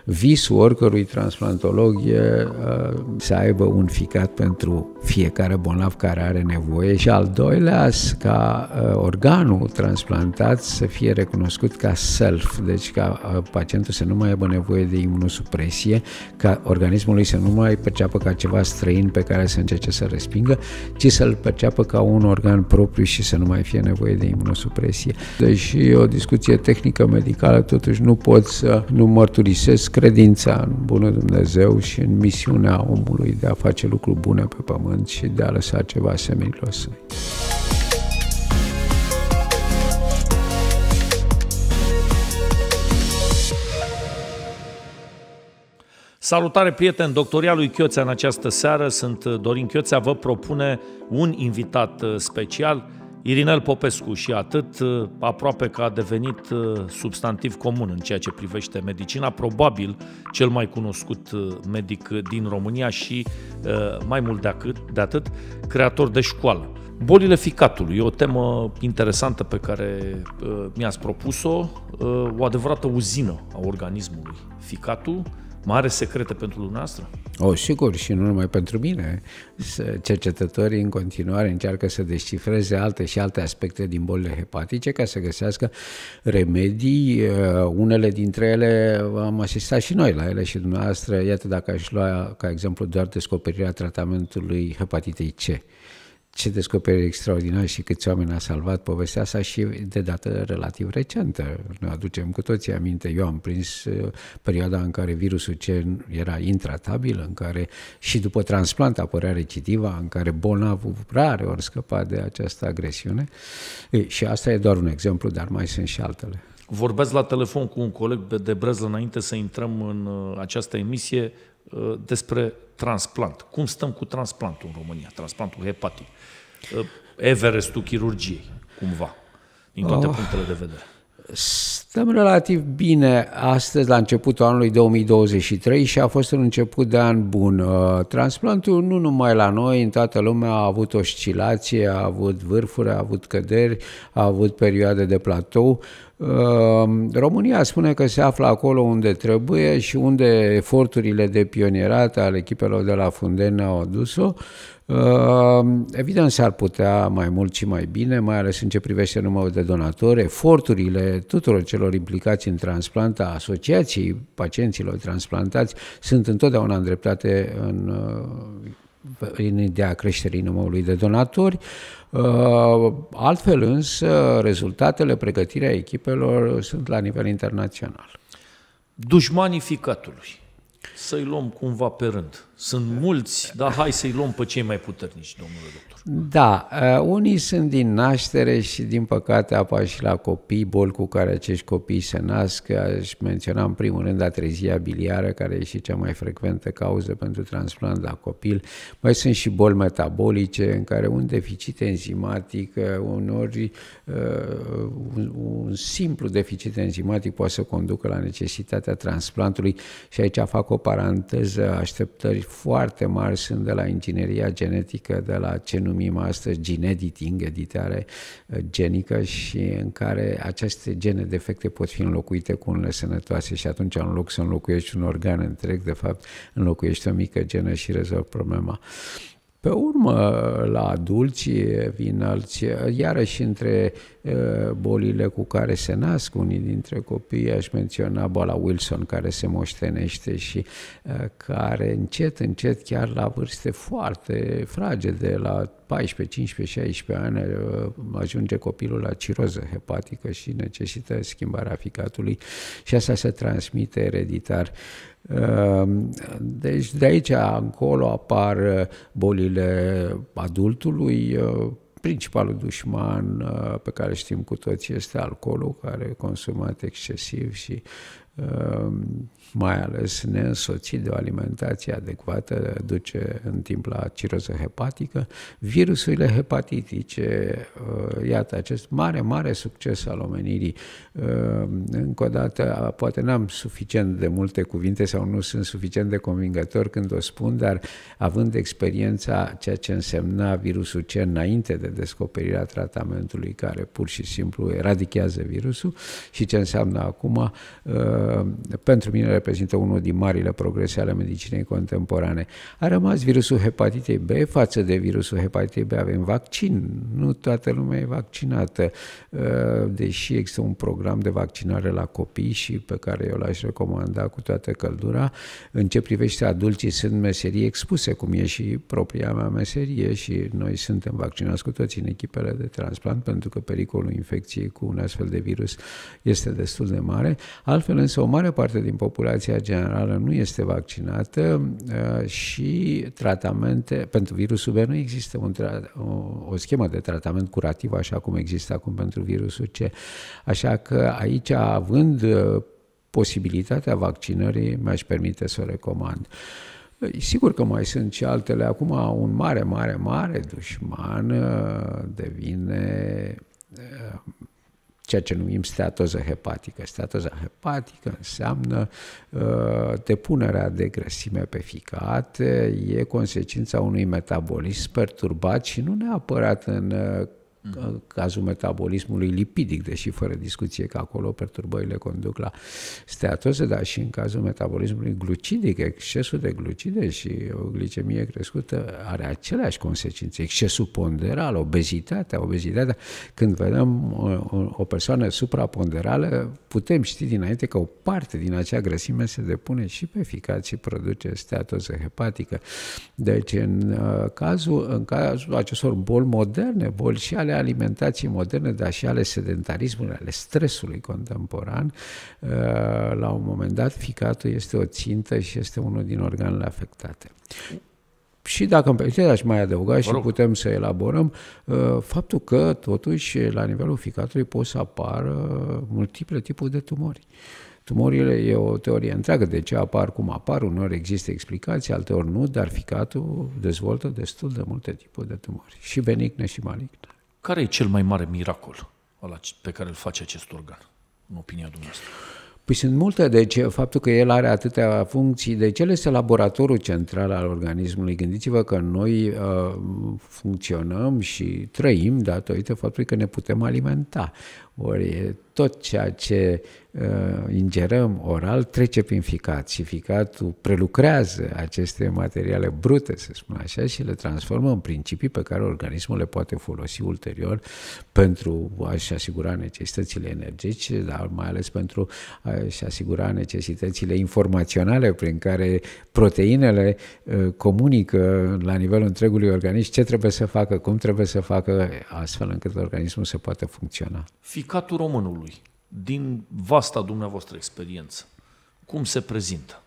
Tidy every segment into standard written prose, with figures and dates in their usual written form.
visul oricărui transplantolog e să aibă un ficat pentru fiecare bolnav care are nevoie și al doilea, ca organul transplantat să fie recunoscut ca self, deci ca pacientul să nu mai aibă nevoie de imunosupresie, ca organismul lui să nu mai perceapă ca ceva străin pe care să încerce să respingă, ci să-l perceapă ca un organ propriu și să nu mai fie nevoie de imunosupresie. Deși o discuție tehnică medicală, totuși nu pot să nu mărturisesc credința în bunul Dumnezeu și în misiunea omului de a face lucruri bune pe pământ și de a lăsa ceva semenilor săi. Salutare, prieteni! Doctoria lui Chioțea în această seară, sunt Dorin Chioțea, vă propune un invitat special, Irinel Popescu, și atât, aproape că a devenit substantiv comun în ceea ce privește medicina, probabil cel mai cunoscut medic din România și, mai mult de atât, creator de școală. Bolile ficatului e o temă interesantă pe care mi-ați propus-o, o adevărată uzină a organismului. Ficatul mai are secrete pentru dumneavoastră? Sigur, și nu numai pentru mine. Cercetătorii în continuare încearcă să descifreze alte și alte aspecte din bolile hepatice ca să găsească remedii. Unele dintre ele am asistat și noi la ele și dumneavoastră. Iată, dacă aș lua ca exemplu doar descoperirea tratamentului hepatitei C. Ce descoperiri extraordinare și câți oameni a salvat povestea asta și de dată relativ recentă. Ne aducem cu toții aminte, eu am prins perioada în care virusul C era intratabil, în care și după transplant apărea recidiva, în care bolnavul rare ori scăpa de această agresiune. Și asta e doar un exemplu, dar mai sunt și altele. Vorbeați la telefon cu un coleg de Brezlă înainte să intrăm în această emisie despre transplant. Cum stăm cu transplantul în România, transplantul hepatic? Everestul chirurgiei, cumva, din toate punctele de vedere. Stăm relativ bine astăzi, la începutul anului 2023, și a fost un început de an bun. Transplantul nu numai la noi, în toată lumea a avut oscilație, a avut vârfuri, a avut căderi, a avut perioade de platou. România spune că se află acolo unde trebuie și unde eforturile de pionierat ale echipelor de la Fundeni au adus-o. Evident, s-ar putea mai mult și mai bine, mai ales în ce privește numărul de donatori. Eforturile tuturor celor implicați în transplant, a asociației pacienților transplantați, sunt întotdeauna îndreptate în ideea creșterii numărului de donatori. Altfel însă, rezultatele, pregătirea echipelor sunt la nivel internațional. Dușmanii ficatului. Să-i luăm cumva pe rând. Sunt mulți, dar hai să-i luăm pe cei mai puternici, domnule doctor. Da, unii sunt din naștere și din păcate apar și la copii, boli cu care acești copii se nasc. Aș menționa în primul rând atrezia biliară, care e și cea mai frecventă cauză pentru transplant la copil. Mai sunt și boli metabolice în care un deficit enzimatic, uneori un simplu deficit enzimatic poate să conducă la necesitatea transplantului. Și aici fac o paranteză, așteptări foarte mari sunt de la ingineria genetică, de la ce numim astăzi gene editing, editare genică, și în care aceste gene defecte pot fi înlocuite cu unele sănătoase și atunci, în loc să înlocuiești un organ întreg, de fapt înlocuiești o mică genă și rezolvi problema. Pe urmă, la adulți vin alții, iarăși între bolile cu care se nasc unii dintre copii, aș menționa boala Wilson, care se moștenește și care încet, încet, chiar la vârste foarte fragede, la 14, 15, 16 ani, ajunge copilul la ciroză hepatică și necesită schimbarea ficatului și asta se transmite ereditar. Deci de aici încolo apar bolile adultului. Principalul dușman pe care știm cu toții este alcoolul, care e consumat excesiv și mai ales neînsoțit de o alimentație adecvată, duce în timp la ciroză hepatică. Virusurile hepatitice, iată, acest mare, mare succes al omenirii. Încă o dată, poate n-am suficient de multe cuvinte sau nu sunt suficient de convingător când o spun, dar având experiența ceea ce însemna virusul C înainte de descoperirea tratamentului, care pur și simplu eradichează virusul, și ce înseamnă acum, pentru mine reprezintă unul din marile progrese ale medicinei contemporane. A rămas virusul hepatitei B. Față de virusul hepatitei B avem vaccin. Nu toată lumea e vaccinată, deși există un program de vaccinare la copii și pe care eu l-aș recomanda cu toată căldura. În ce privește adulții, sunt meserii expuse, cum e și propria mea meserie, și noi suntem vaccinați cu toții în echipele de transplant, pentru că pericolul infecției cu un astfel de virus este destul de mare. Altfel însă o mare parte din populația generală nu este vaccinată și tratamente, pentru virusul B nu există o schemă de tratament curativ așa cum există acum pentru virusul C. Așa că aici, având posibilitatea vaccinării, mi-aș permite să o recomand. Sigur că mai sunt și altele. Acum un mare dușman devine ceea ce numim steatoză hepatică. Steatoza hepatică înseamnă depunerea de grăsime pe ficat, e consecința unui metabolism perturbat și nu neapărat în cazul metabolismului lipidic, deși fără discuție că acolo perturbările conduc la steatoză, dar și în cazul metabolismului glucidic, excesul de glucide și o glicemie crescută are aceleași consecințe. Excesul ponderal, obezitatea. Când vedem o persoană supraponderală, putem ști dinainte că o parte din acea grăsime se depune și pe ficat și produce steatoză hepatică. Deci, în cazul acestor boli moderne, boli și ale alimentației moderne, dar și ale sedentarismului, ale stresului contemporan, la un moment dat ficatul este o țintă și este unul din organele afectate. Și dacă îmi permite, aș mai adăuga și putem să elaborăm faptul că totuși la nivelul ficatului pot să apară multiple tipuri de tumori. Tumorile e o teorie întreagă de ce apar cum apar, uneori există explicații, alteori nu, dar ficatul dezvoltă destul de multe tipuri de tumori, și benigne și maligne. Care e cel mai mare miracol pe care îl face acest organ, în opinia dumneavoastră? Păi sunt multe, deci faptul că el are atâtea funcții, deci el este laboratorul central al organismului. Gândiți-vă că noi funcționăm și trăim datorită faptului că ne putem alimenta. Ori tot ceea ce ingerăm oral trece prin ficat și ficatul prelucrează aceste materiale brute, să spun așa, și le transformă în principii pe care organismul le poate folosi ulterior pentru a-și asigura necesitățile energetice, dar mai ales pentru a-și asigura necesitățile informaționale prin care proteinele comunică la nivelul întregului organism ce trebuie să facă, cum trebuie să facă, astfel încât organismul să poată funcționa. Ficatul românului, din vasta dumneavoastră experiență, cum se prezintă?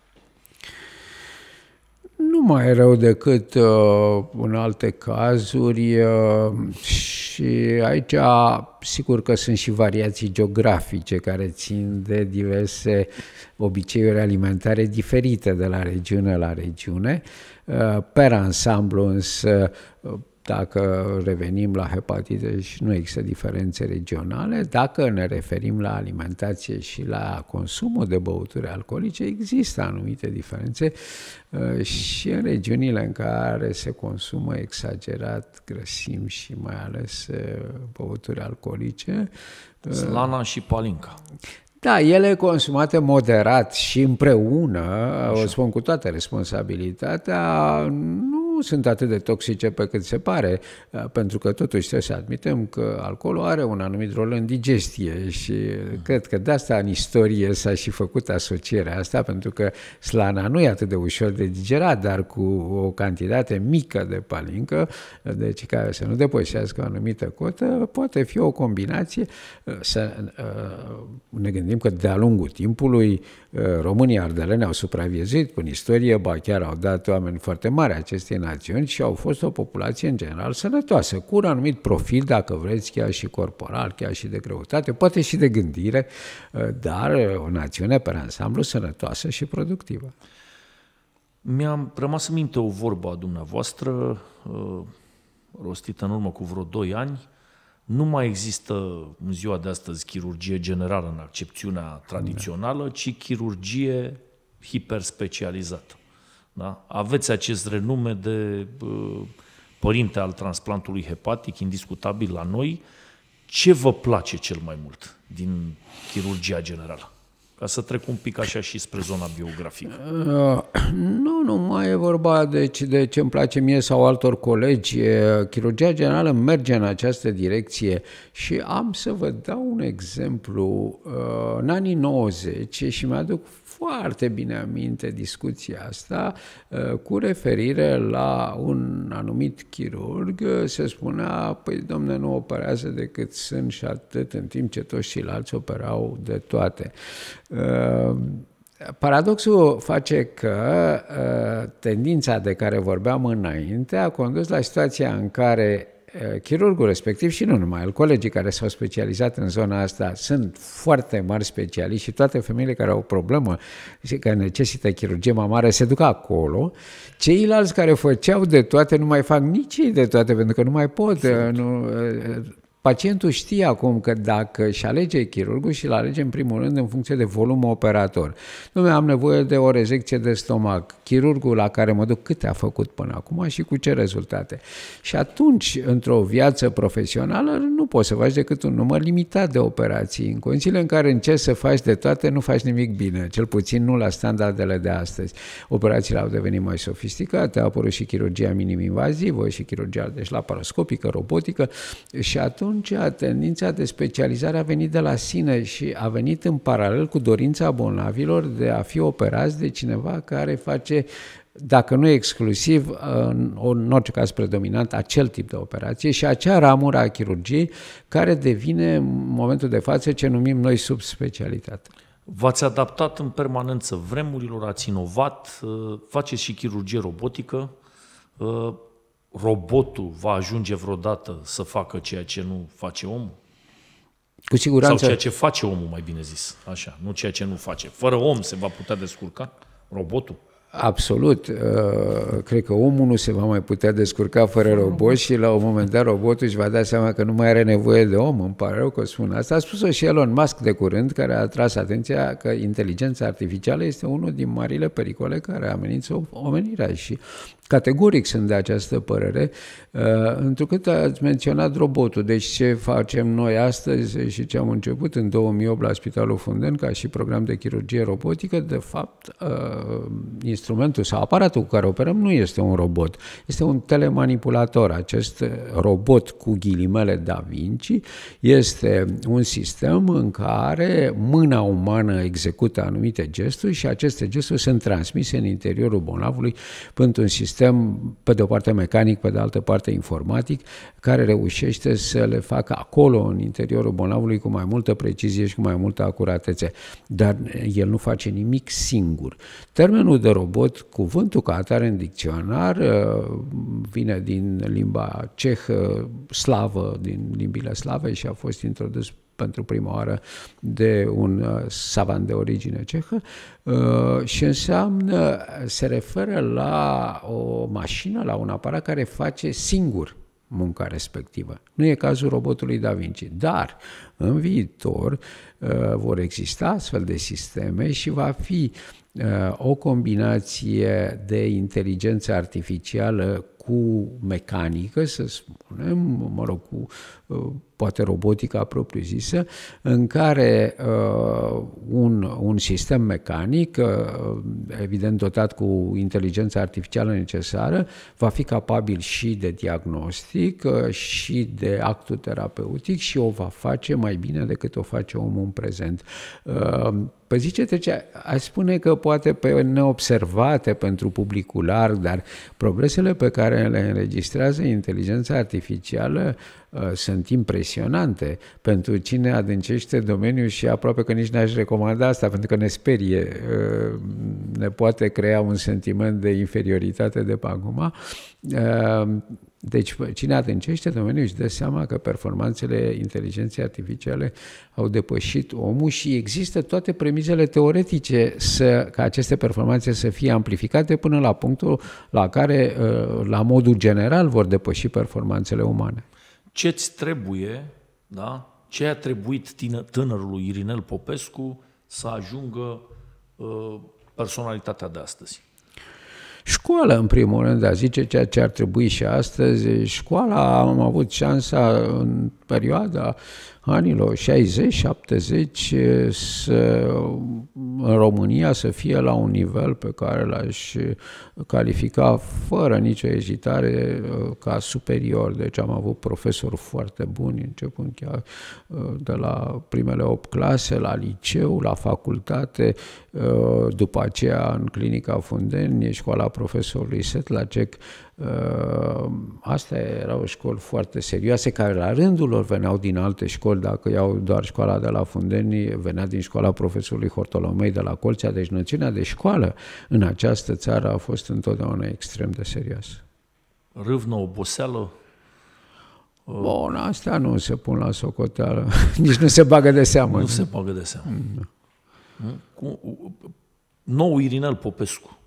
Nu mai rău decât în alte cazuri și aici sigur că sunt și variații geografice care țin de diverse obiceiuri alimentare diferite de la regiune la regiune. Per ansamblu însă, dacă revenim la hepatite, și nu există diferențe regionale. Dacă ne referim la alimentație și la consumul de băuturi alcoolice, există anumite diferențe și în regiunile în care se consumă exagerat grăsimi și mai ales băuturi alcoolice. Slana și palinca. Da, ele consumate moderat și împreună, o spun cu toată responsabilitatea, nu sunt atât de toxice pe cât se pare, pentru că totuși trebuie să admitem că alcoolul are un anumit rol în digestie și cred că de asta în istorie s-a și făcut asocierea asta, pentru că slana nu e atât de ușor de digerat, dar cu o cantitate mică de palincă, deci care să nu depășească o anumită cotă, poate fi o combinație. Să ne gândim că de-a lungul timpului românii ardeleni au supraviețuit până în istorie, ba chiar au dat oameni foarte mari acestei națiuni și au fost o populație în general sănătoasă, cu un anumit profil, dacă vreți, chiar și corporal, chiar și de greutate, poate și de gândire, dar o națiune pe ansamblu sănătoasă și productivă. Mi-a rămas în minte o vorbă a dumneavoastră, rostită în urmă cu vreo 2 ani. Nu mai există în ziua de astăzi chirurgie generală în accepțiunea tradițională, ci chirurgie hiperspecializată. Da? Aveți acest renume de părinte al transplantului hepatic, indiscutabil la noi. Ce vă place cel mai mult din chirurgia generală? Ca să trec un pic așa și spre zona biografică. Nu mai e vorba de ce îmi place mie sau altor colegi. Chirurgia generală merge în această direcție și am să vă dau un exemplu. În anii 90, și mi-aduc foarte bine aminte discuția asta, cu referire la un anumit chirurg, se spunea, păi domne, nu operează decât sân și atât, în timp ce toți ceilalți operau de toate. Paradoxul face că tendința de care vorbeam înainte a condus la situația în care chirurgul respectiv și nu numai el, colegii care s-au specializat în zona asta sunt foarte mari specialiști și toate femeile care au o problemă și care necesită chirurgie mamară se duc acolo. Ceilalți care făceau de toate nu mai fac nici ei de toate pentru că nu mai pot. Pacientul știe acum că dacă își alege chirurgul și îl alege în primul rând în funcție de volum operator. Nu am nevoie de o rezecție de stomac. Chirurgul la care mă duc câte a făcut până acum și cu ce rezultate. Și atunci, într-o viață profesională, nu poți să faci decât un număr limitat de operații. În condițiile în care încerci să faci de toate, nu faci nimic bine. Cel puțin nu la standardele de astăzi. Operațiile au devenit mai sofisticate, a apărut și chirurgia minim-invazivă și chirurgia deci laparoscopică, robotică și atunci tendința de specializare a venit de la sine și a venit în paralel cu dorința bolnavilor de a fi operați de cineva care face, dacă nu exclusiv, în orice caz predominant, acel tip de operație și acea ramură a chirurgiei care devine în momentul de față ce numim noi subspecialitate. V-ați adaptat în permanență vremurilor, ați inovat, faceți și chirurgie robotică. Robotul va ajunge vreodată să facă ceea ce nu face omul? Cu siguranță. Sau ceea ce face omul, mai bine zis, așa, nu ceea ce nu face. Fără om se va putea descurca robotul? Absolut. Cred că omul nu se va mai putea descurca fără robot și la un moment dat robotul își va da seama că nu mai are nevoie de om. Îmi pare rău că spun asta. A spus-o și Elon Musk de curând, care a atras atenția că inteligența artificială este unul din marile pericole care amenință omenirea și categoric sunt de această părere, întrucât ați menționat robotul. Deci ce facem noi astăzi și ce am început în 2008 la Spitalul Fundeni ca și program de chirurgie robotică, de fapt, instrumentul sau aparatul cu care operăm nu este un robot, este un telemanipulator. Acest robot cu ghilimele Da Vinci este un sistem în care mâna umană execută anumite gesturi și aceste gesturi sunt transmise în interiorul bolnavului pentru un sistem, pe de o parte mecanic, pe de altă parte informatic, care reușește să le facă acolo, în interiorul bolnavului, cu mai multă precizie și cu mai multă acuratețe. Dar el nu face nimic singur. Termenul de robot, cuvântul ca atare în dicționar, vine din limba cehă, slavă, din limbile slave și a fost introdus pentru prima oară de un savant de origine cehă și înseamnă, se referă la o mașină, la un aparat care face singur munca respectivă. Nu e cazul robotului Da Vinci, dar în viitor vor exista astfel de sisteme și va fi o combinație de inteligență artificială cu mecanică, să spunem, mă rog, cu poate robotica propriu-zisă, în care un sistem mecanic, evident dotat cu inteligența artificială necesară, va fi capabil și de diagnostic și de actul terapeutic și o va face mai bine decât o face omul în prezent. Pe zi ce trece, aș spune că poate pe neobservate pentru publicul larg, dar progresele pe care le înregistrează inteligența artificială sunt impresionante pentru cine adâncește domeniul și aproape că nici n-aș recomanda asta, pentru că ne sperie, ne poate crea un sentiment de inferioritate de pe acum. Deci cine adâncește domeniul își dă seama că performanțele inteligenței artificiale au depășit omul și există toate premizele teoretice ca aceste performanțe să fie amplificate până la punctul la care, la modul general, vor depăși performanțele umane. Ce-ți trebuie, da? Ce a trebuit tânărului Irinel Popescu să ajungă personalitatea de astăzi? Școală, în primul rând, a zice ceea ce ar trebui și astăzi. Școala, am avut șansa în perioada anilor 60-70 în România să fie la un nivel pe care l-aș califica fără nicio ezitare ca superior. Deci am avut profesori foarte buni, începând chiar de la primele 8 clase, la liceu, la facultate, după aceea în Clinica Fundeni, școala profesorului Setlacek. Astea erau școli foarte serioase, care la rândul lor veneau din alte școli. Dacă iau doar școala de la Fundeni, venea din școala profesorului Hortolomei de la Colțea. Deci noțiunea de școală în această țară a fost întotdeauna extrem de serioasă. Râvnă, oboseală? Bun, astea nu se pun la socoteală. Nici nu se bagă de seamă. Nu se bagă de seamă. Nou Irinel Popescu.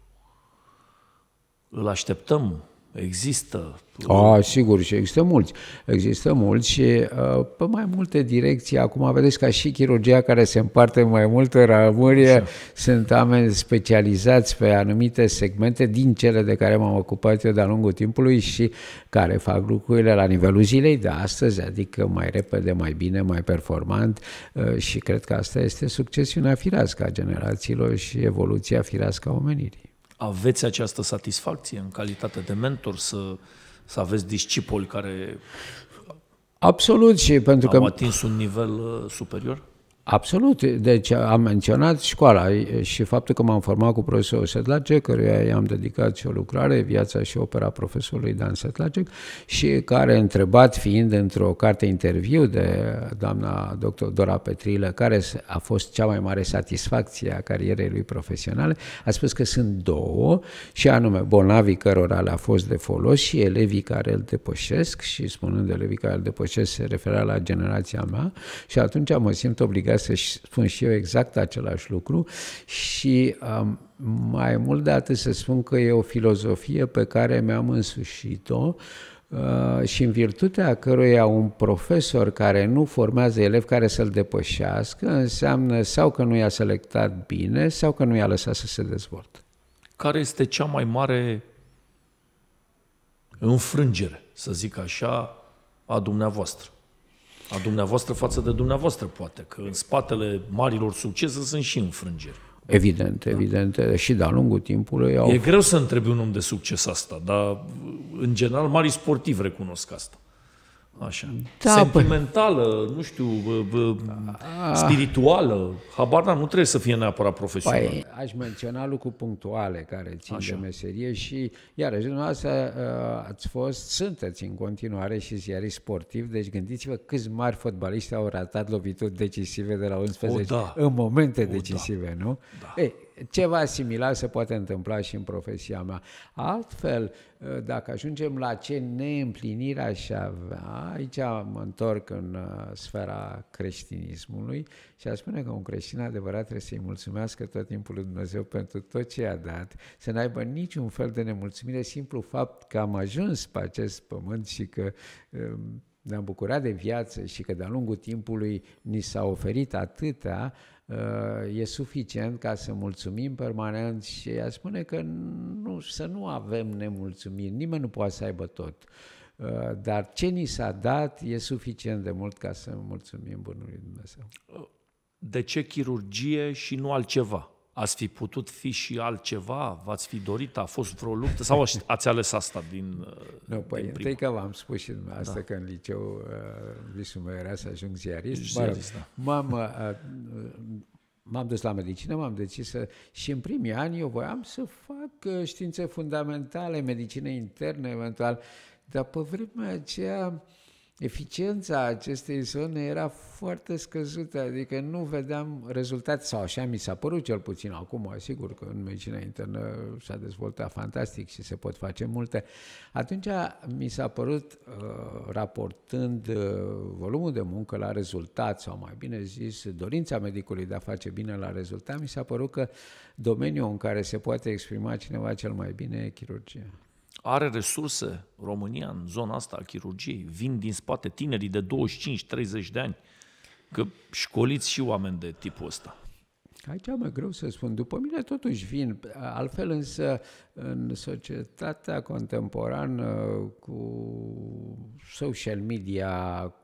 Îl așteptăm? Există? Sigur, și există mulți. Există mulți și pe mai multe direcții. Acum vedeți ca și chirurgia care se împarte în mai multe ramuri, sunt oameni specializați pe anumite segmente din cele de care m-am ocupat eu de-a lungul timpului și care fac lucrurile la nivelul zilei de astăzi, adică mai repede, mai bine, mai performant, și cred că asta este succesiunea firească a generațiilor și evoluția firească a omenirii. Aveți această satisfacție în calitate de mentor să aveți discipoli care absolut, și pentru au atins un nivel superior? Absolut. Deci am menționat școala și faptul că m-am format cu profesorul Setlacek, căruia i-am dedicat și o lucrare, Viața și opera profesorului Dan Setlacek, și care, întrebat fiind într-o carte interviu de doamna dr. Dora Petrilă, care a fost cea mai mare satisfacție a carierei lui profesionale, a spus că sunt două, și anume bolnavii cărora le-a fost de folos și elevii care îl depășesc, și spunând elevii care îl depășesc se referea la generația mea, și atunci mă simt obligat să spun și eu exact același lucru și mai mult de atât să spun că e o filozofie pe care mi-am însușit-o și în virtutea căruia un profesor care nu formează elevi care să-l depășească înseamnă sau că nu i-a selectat bine sau că nu i-a lăsat să se dezvolte. Care este cea mai mare înfrângere, să zic așa, a dumneavoastră? A dumneavoastră față de dumneavoastră, poate, că în spatele marilor succese sunt și înfrângeri. Evident, evident, și de-a lungul timpului au... E greu să întrebi un om de succes asta, dar în general marii sportivi recunosc asta. Așa. Da, sentimentală, nu știu, spirituală, habar n-am, nu trebuie să fie neapărat profesional. Păi, aș menționa lucruri punctuale care țin de meserie și, iarăși, dumneavoastră sunteți în continuare și ziariști sportiv, deci gândiți-vă câți mari fotbaliști au ratat lovituri decisive de la 11 în momente decisive, nu? Da. Ei, ceva similar se poate întâmpla și în profesia mea. Altfel, dacă ajungem la ce neîmplinire aș avea, aici mă întorc în sfera creștinismului și aș spune că un creștin adevărat trebuie să-i mulțumească tot timpul lui Dumnezeu pentru tot ce i-a dat, să n-aibă niciun fel de nemulțumire, simplu fapt că am ajuns pe acest pământ și că ne-am bucurat de viață și că de-a lungul timpului ni s-a oferit atâtea, e suficient ca să mulțumim permanent și a spune că să nu avem nemulțumiri, nimeni nu poate să aibă tot, dar ce ni s-a dat e suficient de mult ca să mulțumim Bunului Dumnezeu. De ce chirurgie și nu altceva? Ați fi putut fi și altceva? V-ați fi dorit? A fost vreo luptă? Sau ați ales asta din Nu, păi întâi că v-am spus și dumneavoastră că în liceu visul meu era să ajung ziarist. M-am dus la medicină, m-am decis și în primii ani eu voiam să fac științe fundamentale, medicină internă eventual, dar pe vremea aceea eficiența acestei zone era foarte scăzută, adică nu vedeam rezultate, sau așa mi s-a părut cel puțin. Acum, asigur că în medicina internă s-a dezvoltat fantastic și se pot face multe. Atunci mi s-a părut, raportând volumul de muncă la rezultat, sau mai bine zis, dorința medicului de a face bine la rezultat, mi s-a părut că domeniul în care se poate exprima cineva cel mai bine e chirurgia. Are resurse România în zona asta a chirurgiei? Vin din spate tinerii de 25-30 de ani? Că școliți și oameni de tipul ăsta. Aici e mai greu să spun. După mine totuși vin. Altfel însă în societatea contemporană cu social media,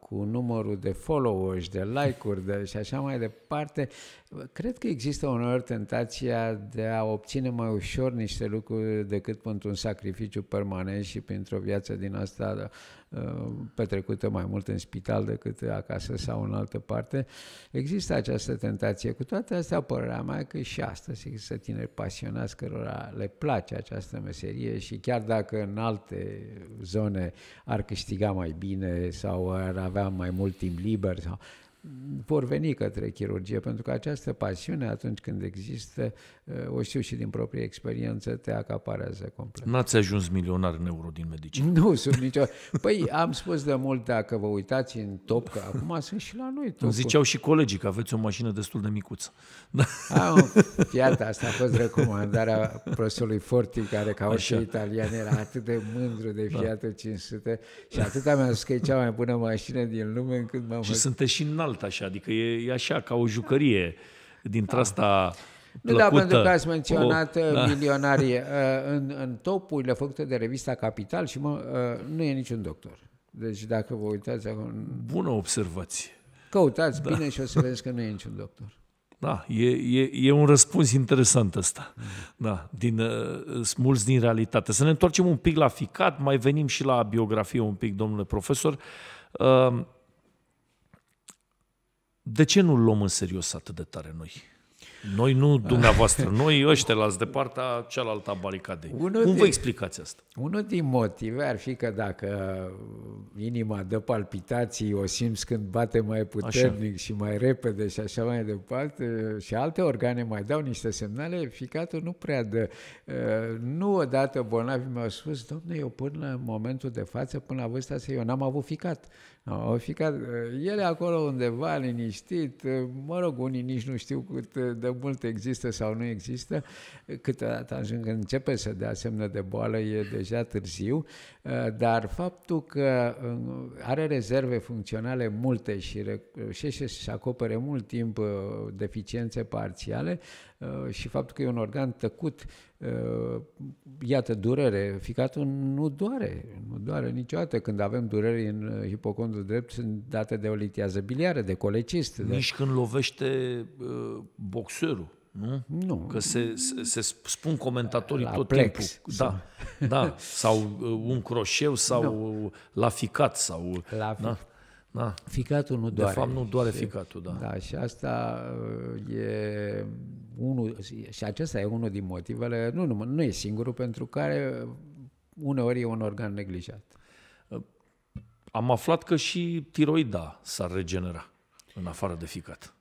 cu numărul de followers, de like-uri și așa mai departe, cred că există uneori tentația de a obține mai ușor niște lucruri decât pentru un sacrificiu permanent și pentru o viață din asta petrecută mai mult în spital decât acasă sau în altă parte. Există această tentație. Cu toate astea, părerea mea că și astăzi există tineri pasionați cărora le place această meserie și chiar dacă în alte zone ar câștiga mai bine sau ar avea mai mult timp liber sau vor veni către chirurgie, pentru că această pasiune, atunci când există, o știu și din proprie experiență, te acaparează complet. N-ați ajuns milionar în euro din medicină? Nu, sub nicio... Păi, am spus de mult, dacă vă uitați în top, că acum sunt și la noi top. Îmi ziceau și colegii că aveți o mașină destul de micuță. Iată, asta a fost recomandarea profesorului Forti, care, ca orice italian, era atât de mândru de Fiatul 500 și atâta mi-a zis că e cea mai bună mașină din lume, încât m-am... Și sunteți și înalt așa, adică e așa ca o jucărie dintre asta plăcută. Nu, da, pentru că ați menționat milionarii. În topurile făcute de revista Capital și nu e niciun doctor. Deci dacă vă uitați acum... Bună observație. Căutați bine și o să vedeți că nu e niciun doctor. Da, e un răspuns interesant ăsta. Da, mulți din realitate. Să ne întoarcem un pic la ficat, mai venim și la biografie un pic, domnule profesor. De ce nu luăm în serios atât de tare noi? Noi nu dumneavoastră, noi ăștia de partea cealaltă a baricadei. Cum vă explicați asta? Unul din motive ar fi că dacă inima dă palpitații, o simți când bate mai puternic și mai repede și așa mai departe, și alte organe mai dau niște semnale, ficatul nu prea dă. Nu odată bolnavii mi-au spus, dom'le, eu până la momentul de față, până la vârsta asta, eu n-am avut ficat. Au ficat, el e acolo undeva liniștit, mă rog, unii nici nu știu cât de mult există sau nu există, câteodată când începe să dea semne de boală e deja târziu, dar faptul că are rezerve funcționale multe și reușește să acopere mult timp deficiențe parțiale și faptul că e un organ tăcut, iată, durere, ficatul nu doare niciodată. Când avem dureri în hipocondul drept, sunt date de o litiază biliară, de colecist. Nici când lovește boxerul, nu? Nu. Că se spun comentatorii la tot plex, timpul. Da, sau un croșeu sau la ficat. Sau, da. Ficatul nu doare. De fapt nu doare ficatul, da. Da, și asta e unul, și acesta e unul din motivele, nu e singurul, pentru care uneori e un organ neglijat. Am aflat că și tiroida s-ar regenera în afară de ficat.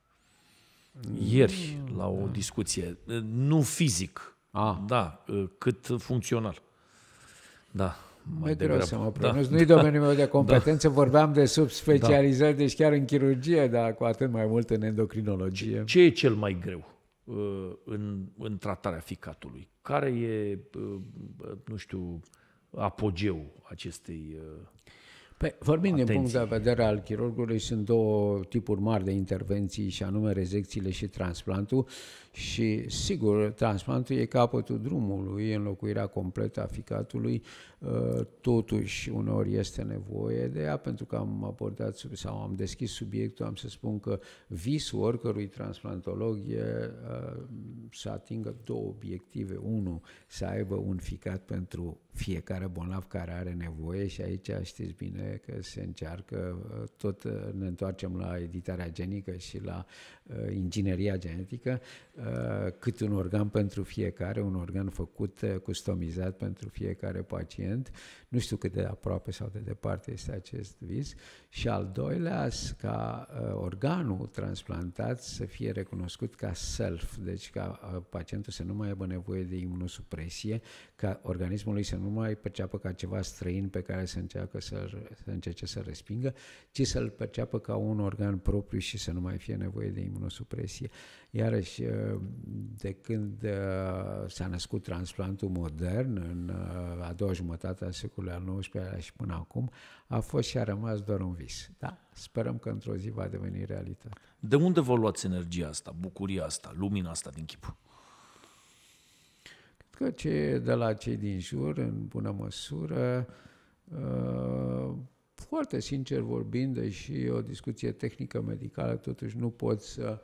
Ieri, la o discuție, nu fizic, da, cât funcțional. Da. Mai greu să mă pronunț. Nu-i domeniul meu de competență, vorbeam de subspecializări, deci chiar în chirurgie, dar cu atât mai mult în endocrinologie. Ce e cel mai greu în tratarea ficatului? Care e, nu știu, apogeul acestei Păi, vorbind din punct de vedere al chirurgului, sunt două tipuri mari de intervenții, și anume rezecțiile și transplantul. Și, sigur, transplantul e capătul drumului, înlocuirea completă a ficatului. Totuși, uneori este nevoie de ea, pentru că am abordat sau am deschis subiectul, am să spun că visul oricărui transplantolog e să atingă două obiective. Unu, să aibă un ficat pentru fiecare bolnav care are nevoie, și aici știți bine că se încearcă, tot ne întoarcem la editarea genică și la ingineria genetică, cât un organ pentru fiecare, un organ făcut, customizat pentru fiecare pacient. Nu știu cât de aproape sau de departe este acest vis. Și al doilea, ca organul transplantat să fie recunoscut ca self, deci ca pacientul să nu mai aibă nevoie de imunosupresie, ca organismul lui să nu mai perceapă ca ceva străin pe care să încerce să respingă, ci să-l perceapă ca un organ propriu și să nu mai fie nevoie de imunosupresie. Iarăși, de când s-a născut transplantul modern, în a doua jumătate a secolului al XIX-lea și până acum, a fost și a rămas doar un vis. Da, sperăm că într-o zi va deveni realitate. De unde vă luați energia asta, bucuria asta, lumina asta din chip? Cred că de la cei din jur, în bună măsură, foarte sincer vorbind, deși o discuție tehnică-medicală, totuși nu pot să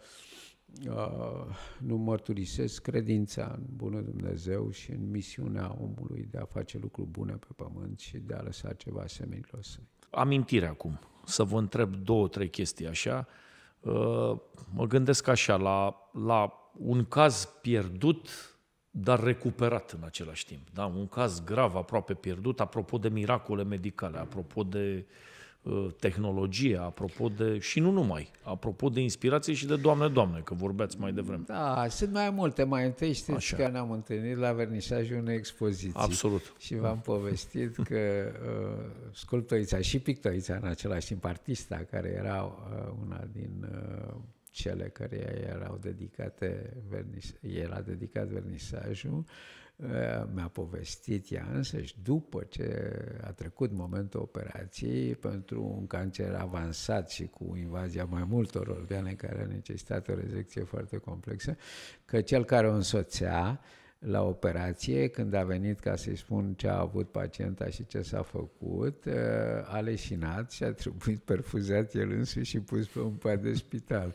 nu mărturisesc credința în bunul Dumnezeu și în misiunea omului de a face lucruri bune pe pământ și de a lăsa ceva seminilor săi. Amintire acum, să vă întreb 2-3 chestii așa. Mă gândesc așa la un caz pierdut, dar recuperat în același timp. Da? Un caz grav, aproape pierdut, apropo de miracole medicale, apropo de tehnologie, apropo de... și nu numai, apropo de inspirație și de Doamne, că vorbeați mai devreme. Da, sunt mai multe. Mai întâi știți Așa. că ne-am întâlnit la vernisajul unei expoziții. Absolut. Și v-am povestit că sculptorița și pictorița în același timp, artista, care era una din cele care erau dedicate era dedicat vernisajul, mi-a povestit ea însăși, după ce a trecut momentul operației, pentru un cancer avansat și cu invazia mai multor organe care a necesitat o rezecție foarte complexă, că cel care o însoțea la operație, când a venit ca să-i spun ce a avut pacienta și ce s-a făcut, a leșinat și a trebuit perfuzat el însuși și pus pe un pat de spital.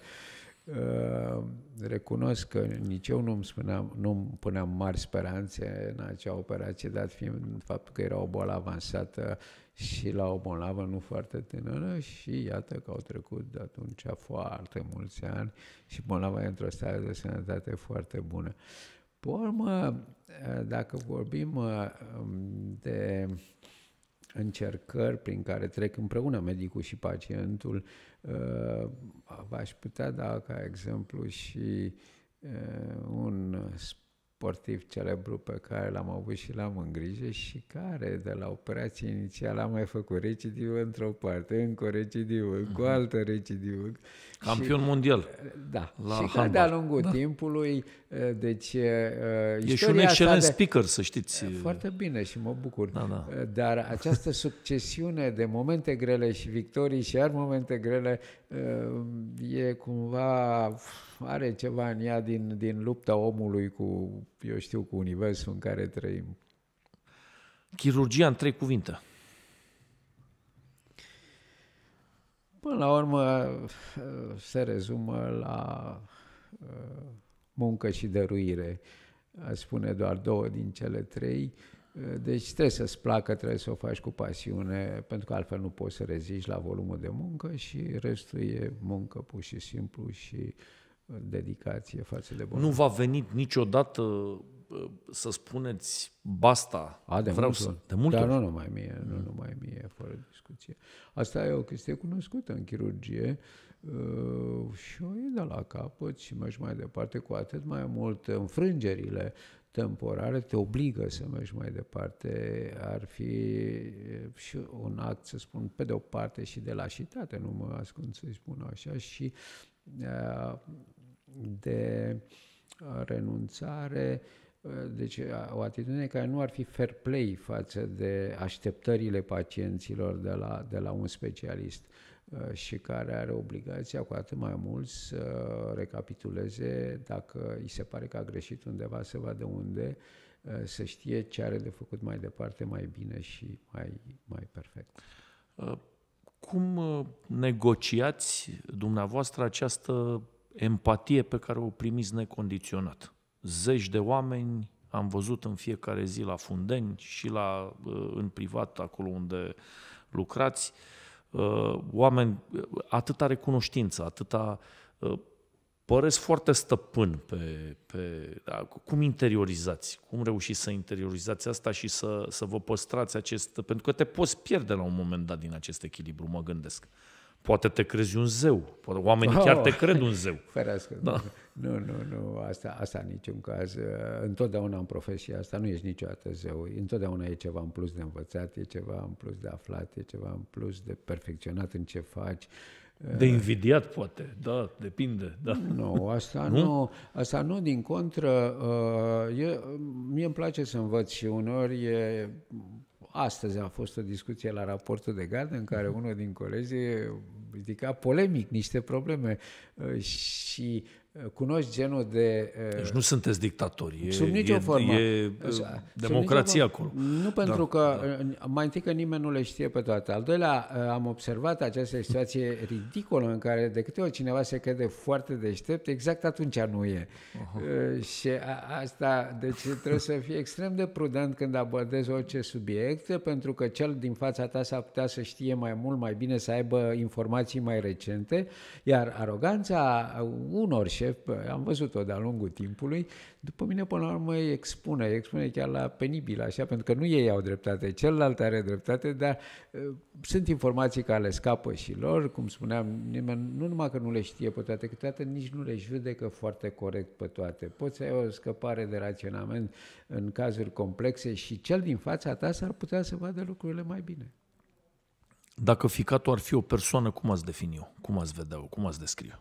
Recunosc că nici eu nu puneam mari speranțe în acea operație, dat fiind faptul că era o boală avansată și la o bolnavă nu foarte tânără, și iată că au trecut de atunci foarte mulți ani și bolnava e într-o stare de sănătate foarte bună. Pe urmă, dacă vorbim de încercări prin care trec împreună medicul și pacientul, v-aș putea da ca exemplu și un sportiv celebru pe care l-am avut și l-am în grijă și care de la operație inițială a mai făcut recidivă într-o parte, încă o recidivă, încă o altă recidivă. Campion mondial. Da, la și că de-a lungul timpului, deci e și un excelent speaker, să știți. Foarte bine și mă bucur. Da. Dar această succesiune de momente grele și victorii și iar momente grele e cumva, are ceva în ea din lupta omului cu, eu știu, cu universul în care trăim. Chirurgia în 3 cuvinte. Până la urmă se rezumă la muncă și dăruire. Aș spune doar 2 din cele 3. Deci trebuie să-ți placă, trebuie să o faci cu pasiune, pentru că altfel nu poți să reziști la volumul de muncă și restul e muncă pur și simplu și dedicație față de bun. Nu va veni niciodată să spuneți basta. De mult. Dar nu numai mie, fără discuție. Asta e o chestie cunoscută în chirurgie și o e de la capăt și mergi mai departe, cu atât mai mult înfrângerile temporare te obligă să mergi mai departe. Ar fi și un act, să spun, pe de o parte și de lașitate, nu mă ascund să-i spun așa, și de renunțare, deci o atitudine care nu ar fi fair play față de așteptările pacienților de la un specialist și care are obligația cu atât mai mult să recapituleze dacă îi se pare că a greșit undeva, să vadă unde, să știe ce are de făcut mai departe, mai bine și mai perfect. Cum negociați dumneavoastră această empatie pe care o primiți necondiționat? Zeci de oameni am văzut în fiecare zi la Fundeni și în privat, acolo unde lucrați, oameni, atâta recunoștință, atâta... Păreți foarte stăpân cum interiorizați, cum reușiți să interiorizați asta și să vă păstrați acest... Pentru că te poți pierde la un moment dat din acest echilibru, mă gândesc. Poate te crezi un zeu, poate oamenii chiar te cred un zeu. Ferească, da. Nu, asta în niciun caz. Întotdeauna în profesia asta nu ești niciodată zeu, întotdeauna e ceva în plus de învățat, e ceva în plus de aflat, e ceva în plus de perfecționat în ce faci. De invidiat, poate, da, depinde. Da. Nu, asta nu, din contră. Mie îmi place să învăț și uneori astăzi a fost o discuție la raportul de gardă în care unul din colegi ridica polemic niște probleme și cunoști genul de... Deci nu sunteți dictatori. Sub nicio formă. E democrație acolo. Nu pentru că, mai întâi că nimeni nu le știe pe toate. Al doilea, am observat această situație ridicolă în care de câte ori cineva se crede foarte deștept, exact atunci nu e. Și asta, deci trebuie să fii extrem de prudent când abordezi orice subiect, pentru că cel din fața ta s-ar putea să știe mai mult, mai bine, să aibă informații mai recente, iar aroganța unor șefi, am văzut-o de-a lungul timpului, după mine până la urmă îi expune chiar la penibil, așa, pentru că nu ei au dreptate, celălalt are dreptate, dar sunt informații care le scapă și lor, cum spuneam, nimeni, nu numai că nu le știe pe toate, câteodată nici nu le judecă foarte corect pe toate. Poți să ai o scăpare de raționament în cazuri complexe și cel din fața ta s-ar putea să vadă lucrurile mai bine. Dacă ficatul ar fi o persoană, cum ați defini-o? Cum ați vedea-o? Cum ați descrie-o?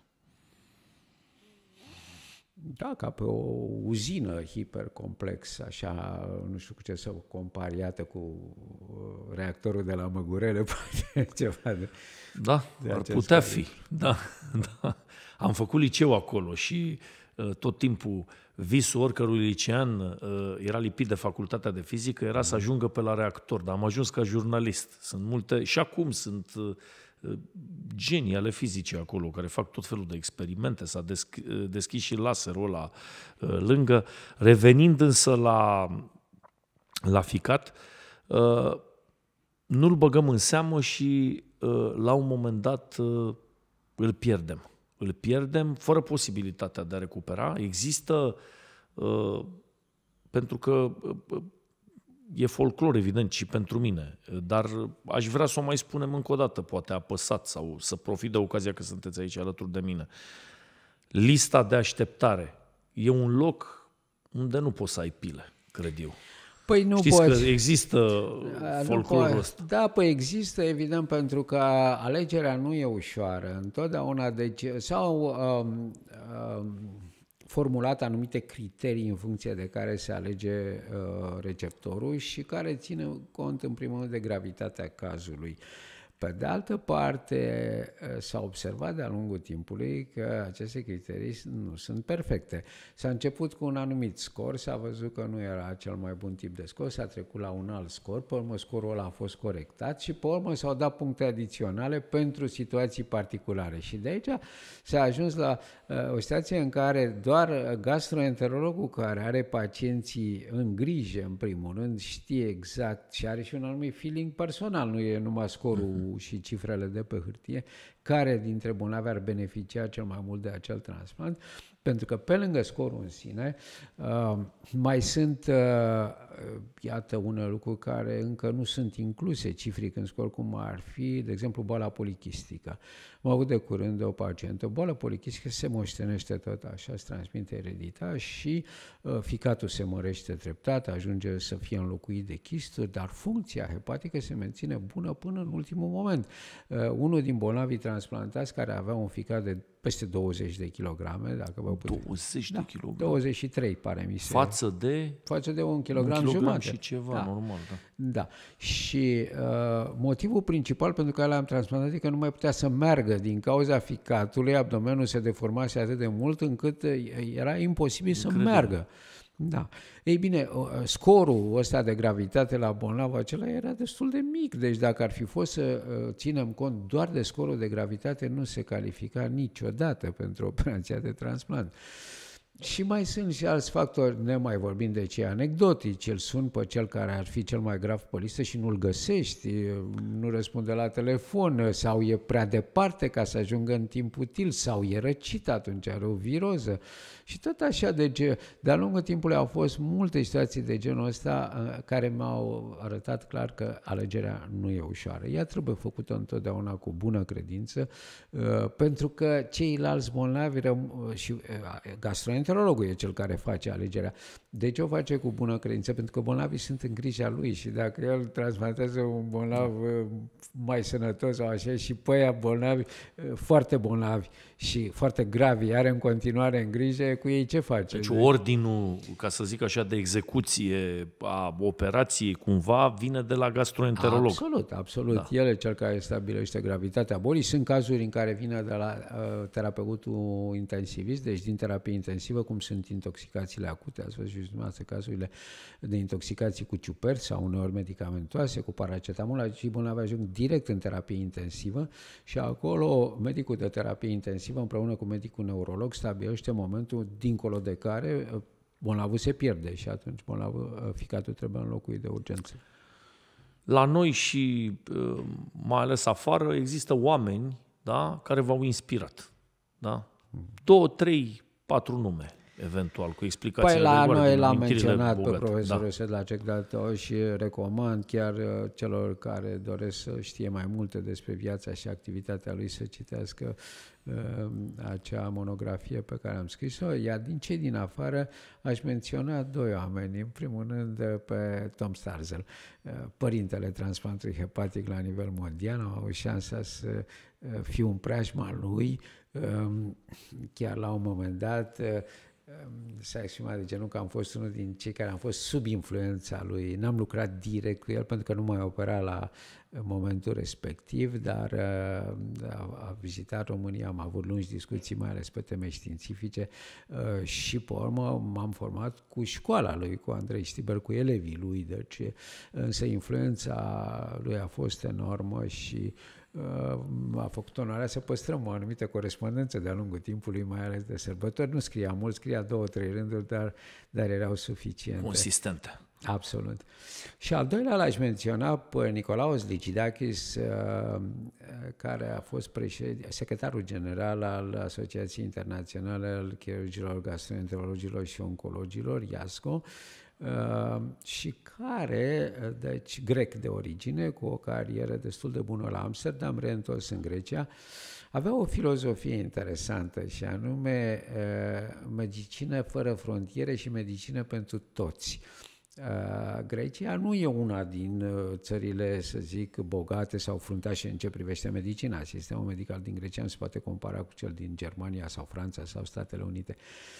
Da, ca pe o uzină hipercomplexă, așa, nu știu cu ce să compari, iată, cu reactorul de la Măgurele, poate ceva de... Da, ar putea fi, da. Am făcut liceu acolo și tot timpul visul oricărui licean era lipit de facultatea de fizică, era să ajungă pe la reactor, dar am ajuns ca jurnalist. Sunt multe, și acum sunt genii ale fizicii acolo, care fac tot felul de experimente, s-a deschis și laserul ăla lângă. Revenind însă la ficat, nu-l băgăm în seamă și la un moment dat îl pierdem. Îl pierdem fără posibilitatea de a recupera. Există, pentru că e folclor, evident, și pentru mine, dar aș vrea să o mai spunem încă o dată, poate apăsat, sau să profit de ocazia că sunteți aici alături de mine. Lista de așteptare e un loc unde nu poți să ai pile, cred eu. Păi nu știți poți. Că există folclorul ăsta. Da, păi există, evident, pentru că alegerea nu e ușoară. Întotdeauna, deci, s-au formulat anumite criterii în funcție de care se alege receptorul și care ține cont, în primul rând, de gravitatea cazului. Pe de altă parte, s-a observat de-a lungul timpului că aceste criterii nu sunt perfecte. S-a început cu un anumit scor, s-a văzut că nu era cel mai bun tip de scor, s-a trecut la un alt scor, pe urmă scorul ăla a fost corectat și pe urmă s-au dat puncte adiționale pentru situații particulare. Și de aici s-a ajuns la o situație în care doar gastroenterologul care are pacienții în grijă, în primul rând, știe exact și are și un anumit feeling personal, nu e numai scorul și cifrele de pe hârtie, care dintre bolnavi ar beneficia cel mai mult de acel transplant, pentru că pe lângă scorul în sine mai sunt, iată, unele lucruri care încă nu sunt incluse cifric în scor, cum ar fi, de exemplu, boala polichistică. Am avut de curând de o pacientă, boala polichistică se moștenește tot așa, se transmite ereditar și ficatul se mărește treptat, ajunge să fie înlocuit de chisturi, dar funcția hepatică se menține bună până în ultimul moment. Unul din bolnavii transplantați care avea un ficat de peste 20 de kilograme, dacă vă puteți. 20 de kilograme? 23, pare mi se. Față de 1 kilogram jumate. Și ceva, da. Normal, da. Da. Și motivul principal pentru care l-am transplantat e că nu mai putea să meargă din cauza ficatului, abdomenul se deformase atât de mult încât era imposibil să meargă. Da. Ei bine, scorul ăsta de gravitate la bolnavul acela era destul de mic, deci dacă ar fi fost să ținem cont doar de scorul de gravitate, nu se califica niciodată pentru operația de transplant. Și mai sunt și alți factori, ne mai vorbim de cei anecdotici, îl sun pe cel care ar fi cel mai grav pe listă și nu-l găsești, nu răspunde la telefon sau e prea departe ca să ajungă în timp util sau e răcit, atunci are o viroză. Și tot așa, deci de-a lungul timpului au fost multe situații de genul ăsta care mi-au arătat clar că alegerea nu e ușoară. Ea trebuie făcută întotdeauna cu bună credință, pentru că ceilalți bolnavi și gastroenterologi gastroenterologul e cel care face alegerea. De ce o face cu bună credință? Pentru că bolnavii sunt în grija lui și dacă el transplantează un bolnav mai sănătos sau așa și pe aia bolnavi, foarte bolnavi și foarte gravi, are în continuare în grijă, cu ei ce face? Deci ordinul, ca să zic așa, de execuție a operației cumva vine de la gastroenterolog. Absolut, absolut. Da. El e cel care stabilește gravitatea bolii. Sunt cazuri în care vine de la terapeutul intensivist, deci din terapie intensivă, cum sunt intoxicațiile acute. Ați văzut și dumneavoastră cazurile de intoxicații cu ciuperci sau uneori medicamentoase, cu paracetamol, și bolnavi ajung direct în terapie intensivă și acolo medicul de terapie intensivă împreună cu medicul neurolog stabilește momentul dincolo de care bolnavul se pierde și atunci ficatul trebuie înlocuit de urgență. La noi și mai ales afară există oameni, da, care v-au inspirat. Da? 2, 3, 4 nume, eventual, cu explicații. Păi la noi l-am menționat pe profesorul Sedlacek, dar și recomand chiar celor care doresc să știe mai multe despre viața și activitatea lui să citească acea monografie pe care am scris-o, iar din cei din afară aș menționa 2 oameni. În primul rând pe Tom Starzl, părintele transplantului hepatic la nivel mondial. Am avut șansa să fiu în preajma lui, chiar la un moment dat s-a exprimat de genul că am fost unul din cei care am fost sub influența lui. N-am lucrat direct cu el pentru că nu mai opera la momentul respectiv, dar a vizitat România, am avut lungi discuții, mai ales pe teme științifice și pe urmă m-am format cu școala lui, cu Andrei Știber, cu elevii lui, deci însă influența lui a fost enormă și a făcut onoarea să păstrăm o anumită corespondență de-a lungul timpului, mai ales de sărbători. Nu scria mult, scria 2-3 rânduri, dar erau suficiente. Consistente. Absolut. Și al doilea l-aș menționa pe Nicolaos Licidakis, care a fost secretarul general al Asociației Internaționale al Chirurgilor, Gastroenterologilor și Oncologilor, IASCO, și care, deci grec de origine, cu o carieră destul de bună la Amsterdam, reîntors în Grecia, avea o filozofie interesantă și anume medicină fără frontiere și medicină pentru toți. Grecia nu e una din țările, să zic, bogate sau fruntașe în ce privește medicina. Sistemul medical din Grecia nu se poate compara cu cel din Germania sau Franța sau Statele Unite.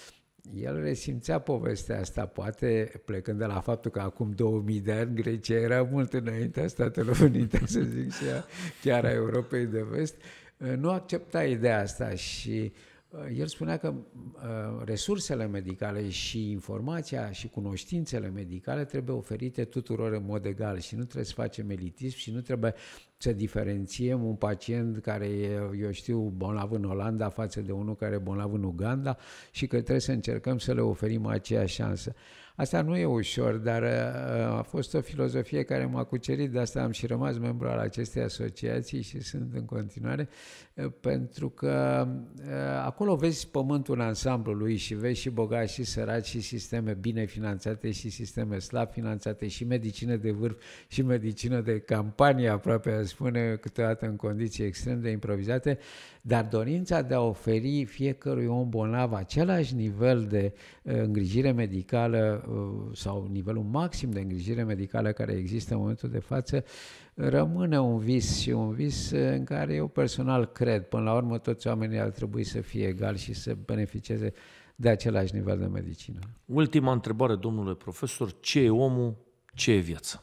El resimțea povestea asta, poate plecând de la faptul că acum 2000 de ani Grecia era mult înaintea Statelor Unite, să zic, și chiar a Europei de Vest. Nu accepta ideea asta și el spunea că resursele medicale și informația și cunoștințele medicale trebuie oferite tuturor în mod egal și nu trebuie să facem elitism și nu trebuie să diferențiem un pacient care e, eu știu, bolnav în Olanda față de unul care e bolnav în Uganda și că trebuie să încercăm să le oferim aceeași șansă. Asta nu e ușor, dar a fost o filozofie care m-a cucerit, de asta am și rămas membru al acestei asociații și sunt în continuare, pentru că acolo vezi pământul în ansamblu lui și vezi și bogați și săraci și sisteme bine finanțate și sisteme slab finanțate și medicină de vârf și medicină de campanie, aproape a spune, câteodată în condiții extrem de improvizate, dar dorința de a oferi fiecărui om bolnav același nivel de îngrijire medicală sau nivelul maxim de îngrijire medicală care există în momentul de față rămâne un vis și un vis în care eu personal cred. Până la urmă toți oamenii ar trebui să fie egali și să beneficieze de același nivel de medicină. Ultima întrebare, domnule profesor, ce e omul, ce e viața?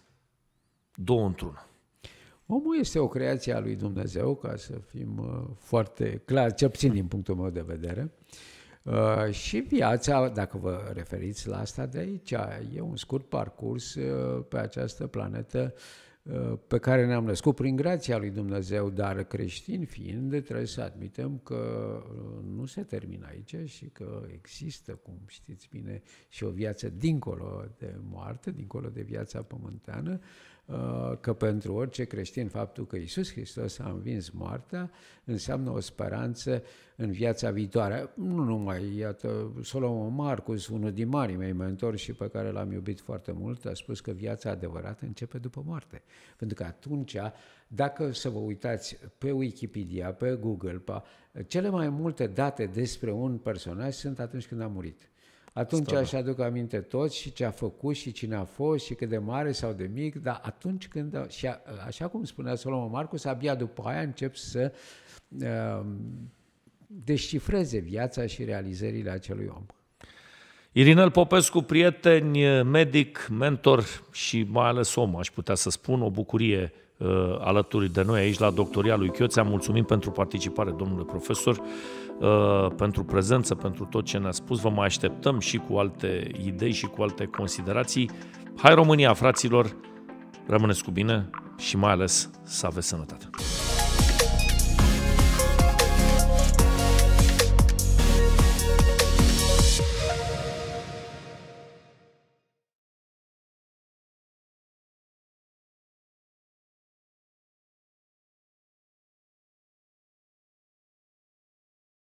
2 într-una. Omul este o creație a lui Dumnezeu, ca să fim foarte clari, cel puțin din punctul meu de vedere. Și viața, dacă vă referiți la asta de aici, e un scurt parcurs pe această planetă pe care ne-am născut prin grația lui Dumnezeu, dar creștini fiind, trebuie să admitem că nu se termină aici și că există, cum știți bine, și o viață dincolo de moarte, dincolo de viața pământeană, că pentru orice creștin faptul că Iisus Hristos a învins moartea înseamnă o speranță în viața viitoare. Nu numai, iată, Solomon Marcus, unul din marii mei mentori și pe care l-am iubit foarte mult, a spus că viața adevărată începe după moarte. Pentru că atunci, dacă să vă uitați pe Wikipedia, pe Google, cele mai multe date despre un personaj sunt atunci când a murit. Atunci aș aduc aminte toți și ce a făcut și cine a fost și cât de mare sau de mic, dar atunci când, și așa cum spunea Solomon Marcus, abia după aia încep să descifreze viața și realizările acelui om. Irinel Popescu, prieteni, medic, mentor și mai ales om, aș putea să spun, o bucurie alături de noi aici la Doctoria lui Chioțea. Mulțumim pentru participare, domnule profesor, pentru prezență, pentru tot ce ne-a spus. Vă mai așteptăm și cu alte idei și cu alte considerații. Hai România, fraților, rămâneți cu bine și mai ales să aveți sănătate!